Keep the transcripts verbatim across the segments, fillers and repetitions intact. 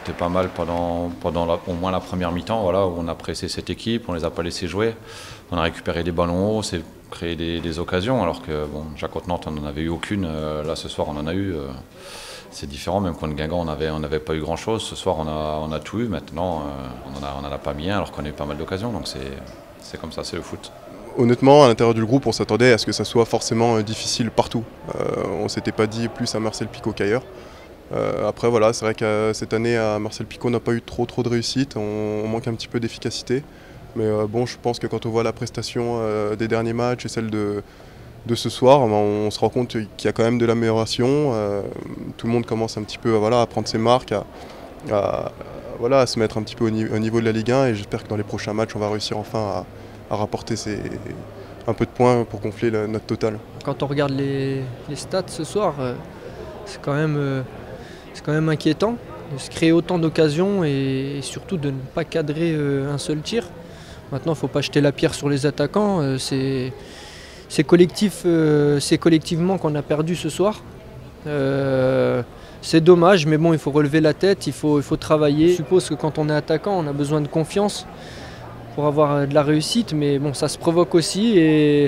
été pas mal pendant, pendant la, au moins la première mi-temps, voilà, où on a pressé cette équipe, on ne les a pas laissés jouer. On a récupéré des ballons hauts, c'est créé des, des occasions, alors que bon, Jacques-Nantes, on n'en avait eu aucune. Euh, là, ce soir, on en a eu. Euh, c'est différent, même contre Guingamp, on n'avait on avait pas eu grand-chose. Ce soir, on a, on a tout eu. Maintenant, euh, on n'en a, a pas mis un, alors qu'on a eu pas mal d'occasions. Donc c'est comme ça, c'est le foot. Honnêtement, à l'intérieur du groupe, on s'attendait à ce que ça soit forcément difficile partout. Euh, on ne s'était pas dit plus à Marcel Picot qu'ailleurs. Euh, après voilà, c'est vrai que cette année à Marcel Picot, on n'a pas eu trop trop de réussite, on, on manque un petit peu d'efficacité. Mais euh, bon, je pense que quand on voit la prestation euh, des derniers matchs et celle de, de ce soir, ben, on se rend compte qu'il y a quand même de l'amélioration. Euh, tout le monde commence un petit peu voilà, à prendre ses marques, à, à, voilà, à se mettre un petit peu au, ni au niveau de la Ligue un, et j'espère que dans les prochains matchs, on va réussir enfin à, à rapporter ces, un peu de points pour gonfler la, notre total. Quand on regarde les, les stats ce soir, euh, c'est quand même... Euh, C'est quand même inquiétant de se créer autant d'occasions et surtout de ne pas cadrer un seul tir. Maintenant, il ne faut pas jeter la pierre sur les attaquants. C'est collectif, c'est collectivement qu'on a perdu ce soir. Euh, c'est dommage, mais bon, il faut relever la tête, il faut, il faut travailler. Je suppose que quand on est attaquant, on a besoin de confiance pour avoir de la réussite, mais bon, ça se provoque aussi. Et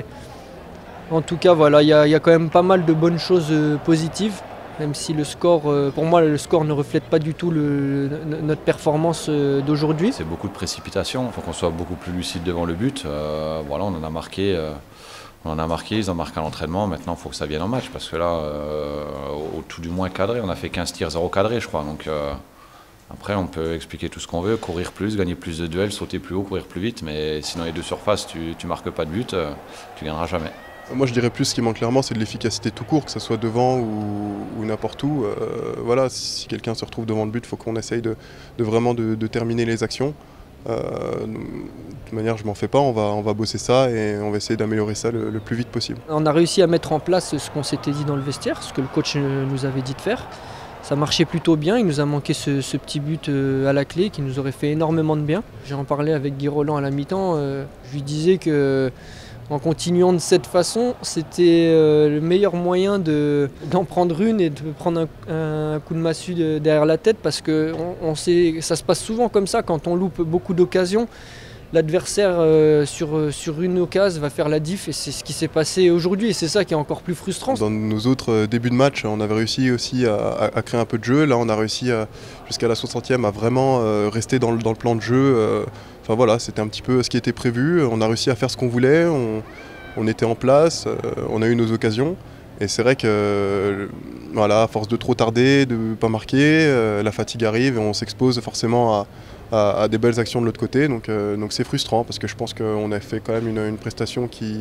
en tout cas, voilà, il y a, il y a quand même pas mal de bonnes choses positives. Même si le score, pour moi, le score ne reflète pas du tout le, notre performance d'aujourd'hui. C'est beaucoup de précipitation, il faut qu'on soit beaucoup plus lucide devant le but. Euh, voilà, on en a marqué, euh, on en a marqué, ils en marquent à l'entraînement. Maintenant, il faut que ça vienne en match, parce que là, euh, au tout du moins cadré, on a fait quinze tirs, zéro cadré, je crois. Donc euh, après, on peut expliquer tout ce qu'on veut, courir plus, gagner plus de duels, sauter plus haut, courir plus vite, mais si dans les deux surfaces, tu ne marques pas de but, euh, tu ne gagneras jamais. Moi je dirais plus ce qui manque clairement, c'est de l'efficacité tout court, que ce soit devant ou, ou n'importe où. Euh, voilà, si quelqu'un se retrouve devant le but, il faut qu'on essaye de, de vraiment de, de terminer les actions. Euh, de toute manière, je m'en fais pas, on va, on va bosser ça et on va essayer d'améliorer ça le, le plus vite possible. On a réussi à mettre en place ce qu'on s'était dit dans le vestiaire, ce que le coach nous avait dit de faire. Ça marchait plutôt bien, il nous a manqué ce, ce petit but à la clé qui nous aurait fait énormément de bien. J'ai en parlé avec Guy Rolland à la mi-temps, euh, je lui disais que en continuant de cette façon, c'était euh, le meilleur moyen d'en prendre une et de prendre un, un coup de massue de, derrière la tête, parce que on, on sait, ça se passe souvent comme ça, quand on loupe beaucoup d'occasions, l'adversaire euh, sur, sur une occasion va faire la diff, et c'est ce qui s'est passé aujourd'hui, et c'est ça qui est encore plus frustrant. Dans nos autres débuts de match, on avait réussi aussi à, à, à créer un peu de jeu. Là, on a réussi jusqu'à la soixantième à vraiment euh, rester dans le, dans le plan de jeu. Euh, Enfin voilà, c'était un petit peu ce qui était prévu, on a réussi à faire ce qu'on voulait, on, on était en place, euh, on a eu nos occasions. Et c'est vrai que, euh, voilà, à force de trop tarder, de ne pas marquer, euh, la fatigue arrive et on s'expose forcément à, à, à des belles actions de l'autre côté. Donc euh, donc c'est frustrant, parce que je pense qu'on a fait quand même une, une prestation qui,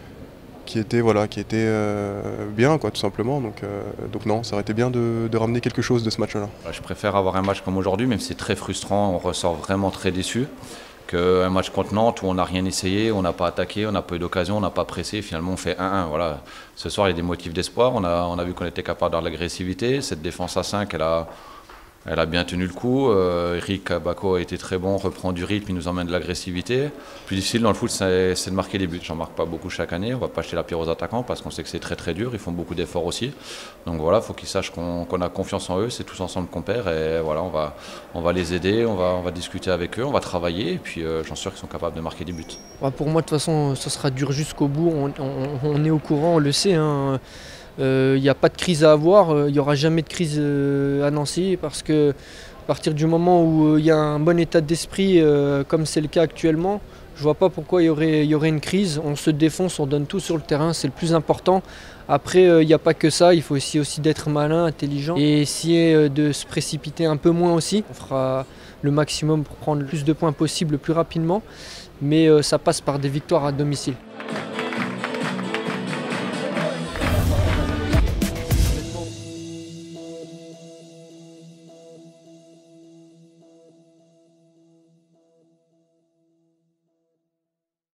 qui était, voilà, qui était euh, bien, quoi, tout simplement. Donc, euh, donc non, ça aurait été bien de, de ramener quelque chose de ce match-là. Je préfère avoir un match comme aujourd'hui, même si c'est très frustrant, on ressort vraiment très déçu. Qu'un match contre Nantes où on n'a rien essayé, on n'a pas attaqué, on n'a pas eu d'occasion, on n'a pas pressé, finalement on fait un un. Voilà. Ce soir il y a des motifs d'espoir, on a, on a vu qu'on était capable d'avoir de l'agressivité, cette défense à cinq elle a, elle a bien tenu le coup, euh, Eric Bako a été très bon, reprend du rythme, il nous emmène de l'agressivité. Le plus difficile dans le foot c'est de marquer des buts, j'en marque pas beaucoup chaque année, on va pas acheter la pierre aux attaquants parce qu'on sait que c'est très très dur, ils font beaucoup d'efforts aussi. Donc voilà, il faut qu'ils sachent qu'on qu'on a confiance en eux, c'est tous ensemble qu'on perd, et voilà, on va, on va les aider, on va, on va discuter avec eux, on va travailler, et puis euh, j'en suis sûr qu'ils sont capables de marquer des buts. Pour moi de toute façon ça sera dur jusqu'au bout, on, on, on est au courant, on le sait. Hein. Il n'y euh, a pas de crise à avoir, il euh, n'y aura jamais de crise euh, à Nancy, parce que à partir du moment où il euh, y a un bon état d'esprit, euh, comme c'est le cas actuellement, je ne vois pas pourquoi il y aurait, y aurait une crise. On se défonce, on donne tout sur le terrain, c'est le plus important. Après, il euh, n'y a pas que ça, il faut aussi, aussi d'être malin, intelligent, et essayer euh, de se précipiter un peu moins aussi. On fera le maximum pour prendre le plus de points possible le plus rapidement, mais euh, ça passe par des victoires à domicile.